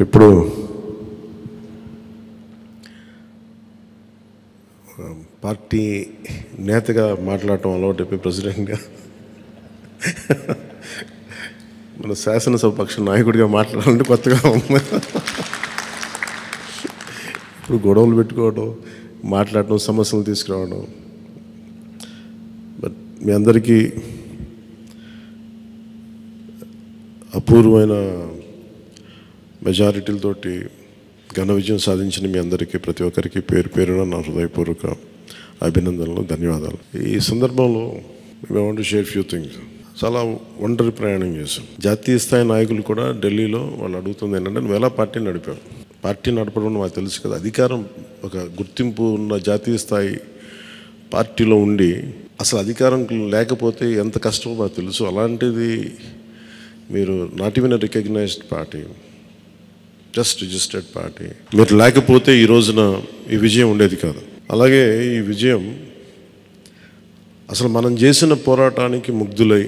ఇప్పుడు పార్టీ నేతగా మాట్లాడటం అలవాటు ప్రెసిడెంట్గా మన శాసనసభ పక్ష నాయకుడిగా మాట్లాడాలంటే కొత్తగా ఉంది. ఇప్పుడు గొడవలు పెట్టుకోవడం, మాట్లాడటం, సమస్యలు తీసుకురావడం. బట్ మీ అందరికీ అపూర్వమైన మెజారిటీలతోటి ఘన విజయం సాధించిన మీ అందరికీ ప్రతి ఒక్కరికి పేరు పేరున నా హృదయపూర్వక అభినందనలు, ధన్యవాదాలు. ఈ సందర్భంలో మేము want to share few things. చాలా ఒంటరి ప్రయాణం చేశాం. జాతీయ స్థాయి నాయకులు కూడా ఢిల్లీలో వాళ్ళు అడుగుతుంది ఏంటంటే, నువ్వు ఎలా పార్టీ నడిపావు? పార్టీ నడపడం మాకు తెలుసు కదా, అధికారం ఒక గుర్తింపు ఉన్న జాతీయ స్థాయి పార్టీలో ఉండి అసలు అధికారం లేకపోతే ఎంత కష్టమో మాకు తెలుసు. అలాంటిది మీరు not even recognised party, just registered party, మీరు లేకపోతే ఈ రోజున ఈ విజయం ఉండేది కాదు. అలాగే ఈ విజయం అసలు మనం చేసిన పోరాటానికి ముగ్ధులై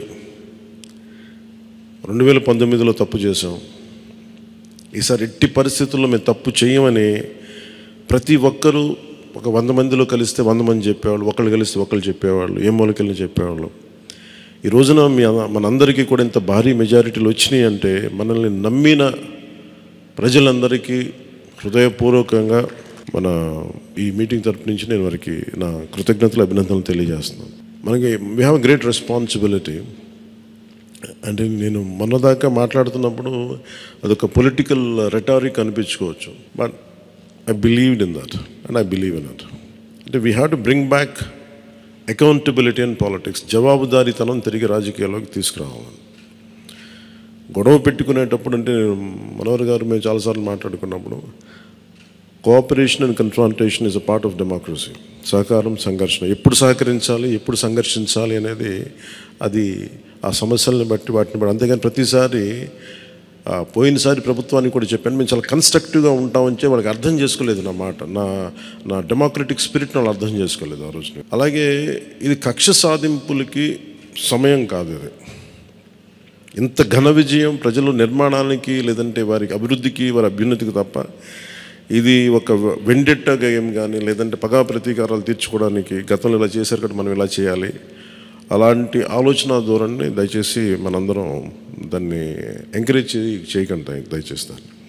2019లో తప్పు చేసాం, ఈసారి ఎట్టి పరిస్థితుల్లో మేము తప్పు చేయమని ప్రతి ఒక్కరూ ఒక 100 మందిలో కలిస్తే 100 మంది చెప్పేవాళ్ళు, ఒకళ్ళు కలిస్తే ఒకళ్ళు చెప్పేవాళ్ళు, ఏ మూలకెళ్ళి చెప్పేవాళ్ళు. ఈ రోజున మనందరికీ కూడా ఇంత భారీ మెజారిటీలు వచ్చినాయి అంటే మనల్ని నమ్మిన ప్రజలందరికీ హృదయపూర్వకంగా మన ఈ మీటింగ్ తరపు నుంచి నేను వారికి నా కృతజ్ఞతలు, అభినందనలు తెలియజేస్తున్నాను. మనకి we have a great responsibility. అంటే నేను మొన్నదాకా మాట్లాడుతున్నప్పుడు అదొక పొలిటికల్ రెటారిక్ అనిపించుకోవచ్చు, but I believed in that and I believe in that. అంటే we have to bring back accountability and politics. జవాబుదారీతనం తిరిగి రాజకీయాల్లోకి తీసుకురావాలని. గొడవ పెట్టుకునేటప్పుడు అంటే మనోహర్ గారు మేము చాలాసార్లు మాట్లాడుకున్నప్పుడు cooperation and confrontation is a part of democracy. సహకారం, సంఘర్షణ, ఎప్పుడు సహకరించాలి, ఎప్పుడు సంఘర్షించాలి అనేది అది ఆ సమస్యలను బట్టి వాటిని బట్టి. అంతేగాని ప్రతిసారి పోయినసారి ప్రభుత్వానికి కూడా చెప్పాను, మేము చాలా కన్స్ట్రక్టివ్గా ఉంటామని వాళ్ళకి అర్థం చేసుకోలేదు నా మాట, నా డెమోక్రటిక్ స్పిరిట్ని వాళ్ళు అర్థం చేసుకోలేదు ఆ రోజున. అలాగే ఇది కక్ష సాధింపులకి సమయం కాదు. ఇది ఇంత ఘన విజయం ప్రజల నిర్మాణానికి, లేదంటే వారికి అభివృద్ధికి, వారి అభ్యున్నతికి తప్ప ఇది ఒక వెండెట్టా గేమ్ కానీ, లేదంటే పగా ప్రతీకారాలు తీర్చుకోవడానికి గతంలో ఇలా చేశారు కాబట్టి మనం ఇలా చేయాలి, అలాంటి ఆలోచన ధోరణిని దయచేసి మనందరం దాన్ని ఎంకరేజ్ చేయకండి దయచేసి.